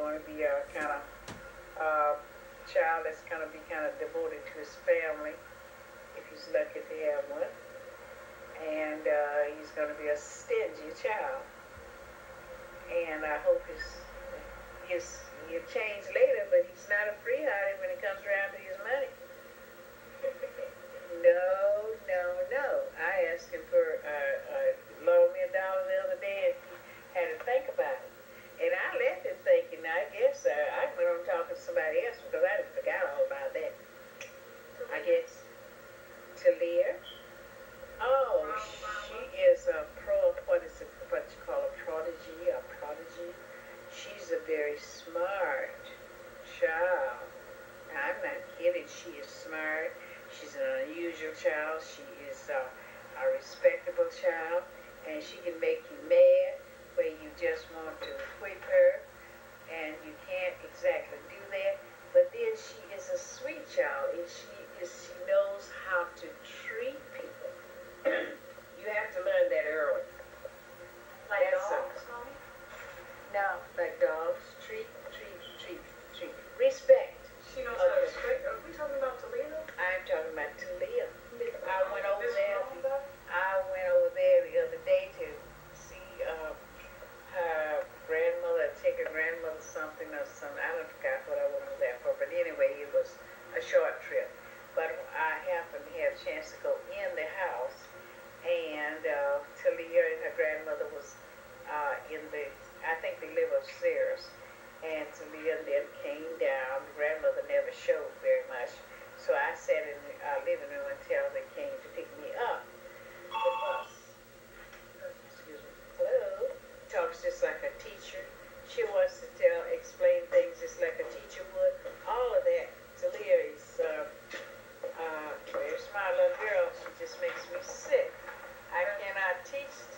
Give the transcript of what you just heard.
going to be a kind of child that's going to be kind of devoted to his family, if he's lucky to have one. And he's going to be a stingy child. And I hope he'll change later, but he's not a free hearted when it comes around to his money. No, no, no. I asked him for loan me $1 the other day, and he had to think about it. And I left him thinking, I guess I went on talking to somebody else because I forgot all about that. I guess. Talia? Oh, she is a what you call a prodigy. She's a very smart child. I'm not kidding. She is smart. She's an unusual child. She is a respectable child. And she can make you mad where you just want to whip her. And you can't exactly do that. But then she is a sweet child. And she knows how to treat people. You have to learn that early. Like dogs, Mommy? No, like dogs. Treat. Respect. She knows how to respect. Are we talking about Toledo? I'm talking about Talia. I went over This there. wrong, I went over there the other day to see her grandmother, take her grandmother something or something. I don't forget what I went over there for, but anyway, it was a short trip. But I happened to have a chance to go in the house, and Talia and her grandmother was I think they live upstairs. And Talia then came down. The grandmother never showed very much. So I sat in the living room until they came to pick me up. The bus. Excuse me. Hello. Talks just like a teacher. She wants to explain things just like a teacher would. All of that. Talia is very smart little girl. She just makes me sick. I cannot teach